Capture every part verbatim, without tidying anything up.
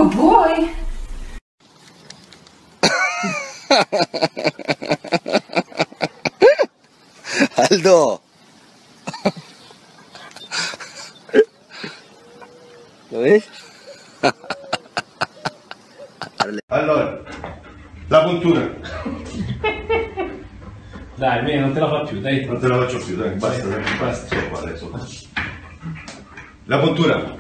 Oh boy. Aldo. ¿Lo ves? Allora, la puntura. Dai, bene, non te la faccio più, dai. Non te la faccio più, dai, basta, dai, basta. Sono qua adesso. La puntura.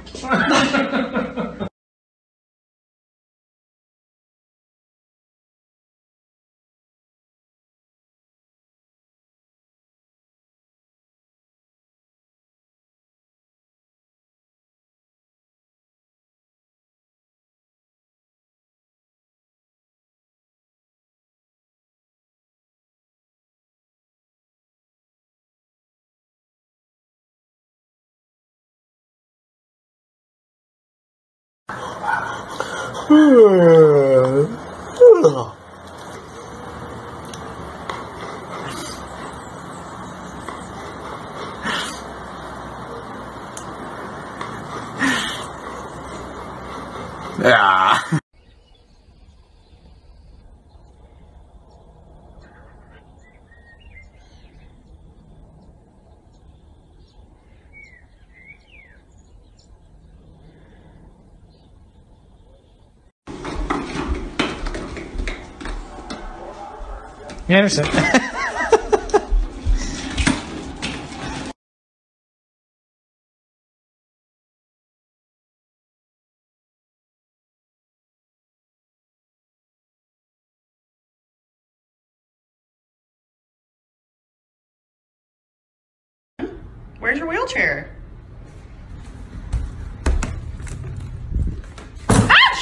Yeah. Anderson. Where's your wheelchair? Ouch!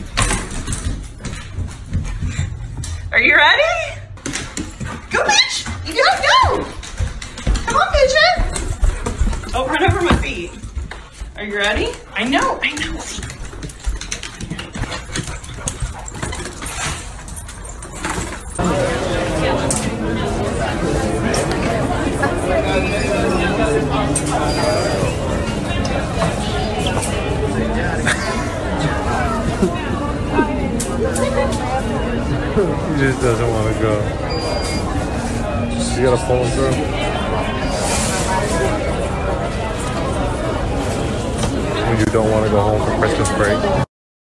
Are you ready? Go, bitch! You gotta go! Come on, bitch! Oh, run over my feet. Are you ready? I know, I know. He just doesn't want to go. You gotta pull him through. When you don't want to go home for Christmas break.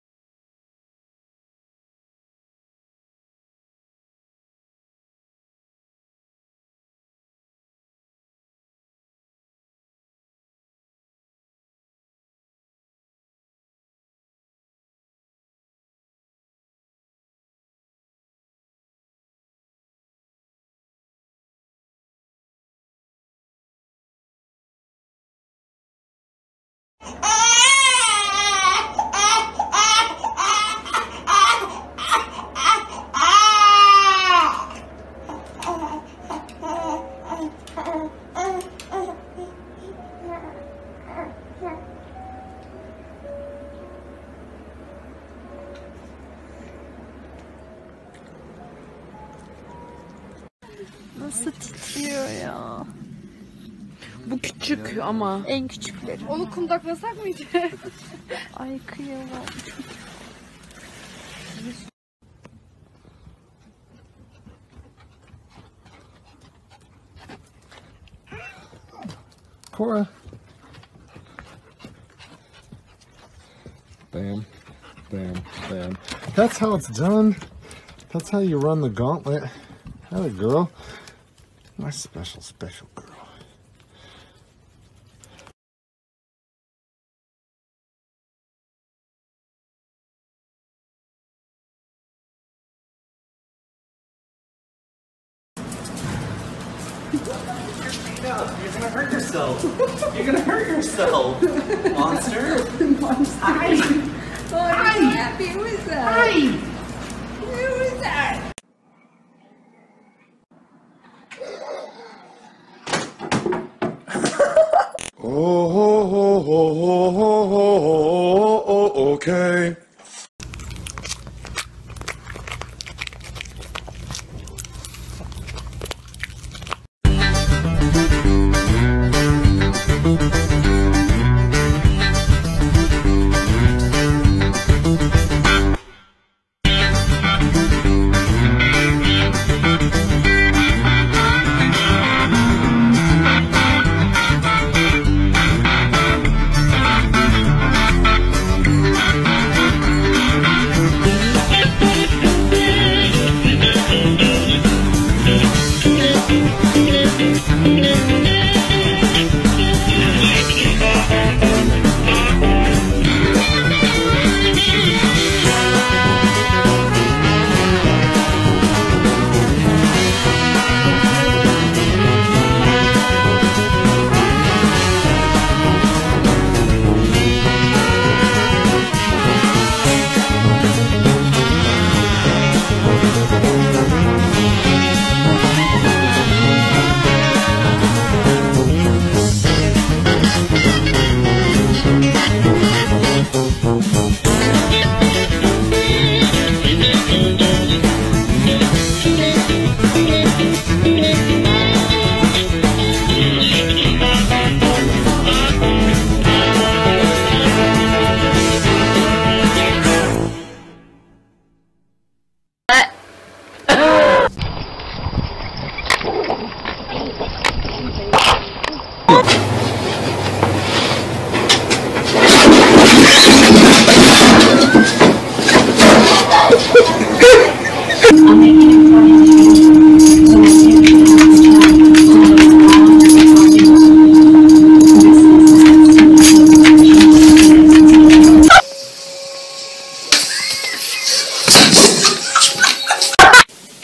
Nasıl titriyor ya? Bu küçük ama. En küçükleri. Onu kundaklasak mıydı? Ay kıyamam. Cora. Bam, bam, bam. That's how it's done. That's how you run the gauntlet. That a girl. My special, special girl. You're gonna hurt yourself. You're gonna hurt yourself, monster. Monster. Hi. Oh, I'm happy. Who is that? Hi. Who is that? Oh, oh, oh, oh, oh, oh, oh, okay. Thank you.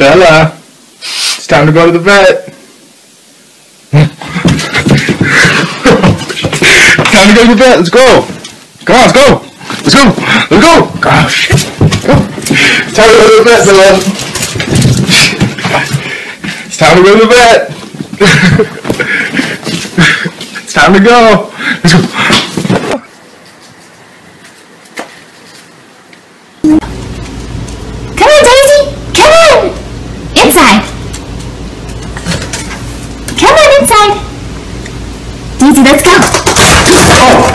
Bella, it's time to go to the vet. Time to go to the vet. Let's go. Come on, let's go. Let's go. Let's go. Oh, shit. Go. It's time to go to the vet, Bella. It's time to go to the vet. It's time to go. Let's go. Come on, Daisy! Come on! Inside! Come on inside! Daisy, let's go! Oh.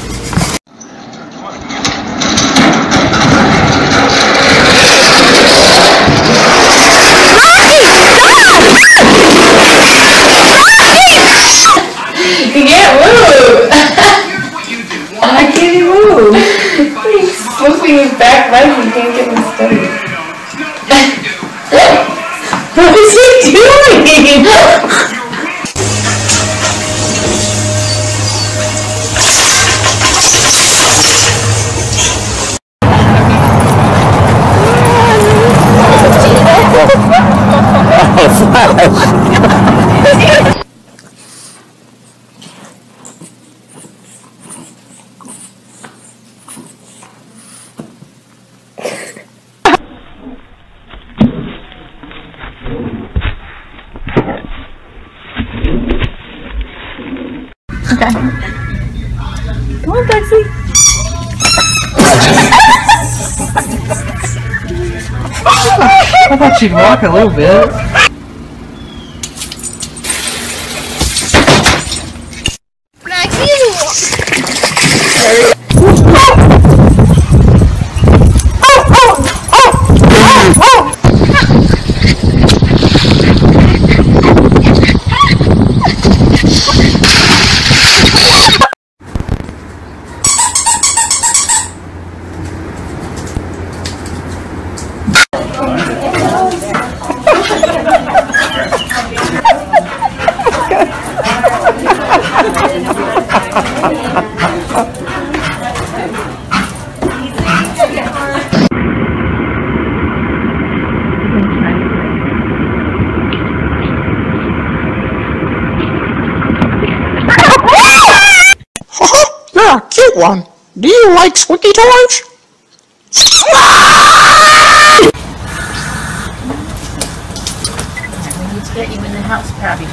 You can't move! Why can't he move? He's swooping his back legs and can't get him steady. What is he doing? Okay. Come on, Betsy. I thought she'd walk a little bit. You're a cute one. Do you like squeaky toys? We need to get you in the house, Pappy.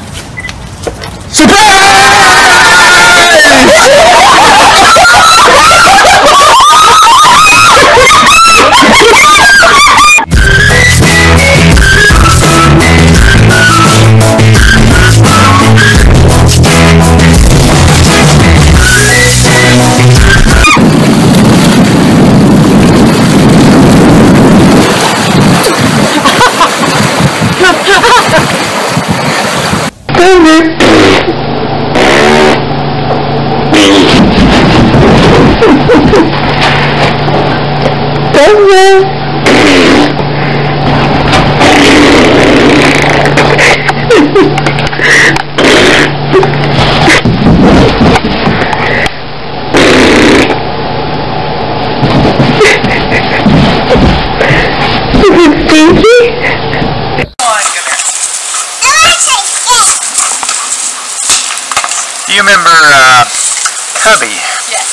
You remember, uh, Hubby? Yes.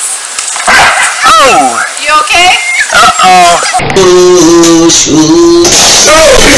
Oh! You okay? Uh-oh.